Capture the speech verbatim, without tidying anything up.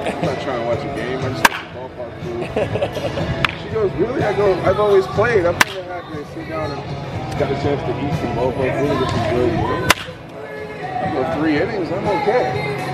I'm not trying to watch a game. I just want some ballpark food. She goes, really? I go, I've always played. I've never had to sit down and got a chance to eat some ballpark food with some good games. I go three innings, I'm okay.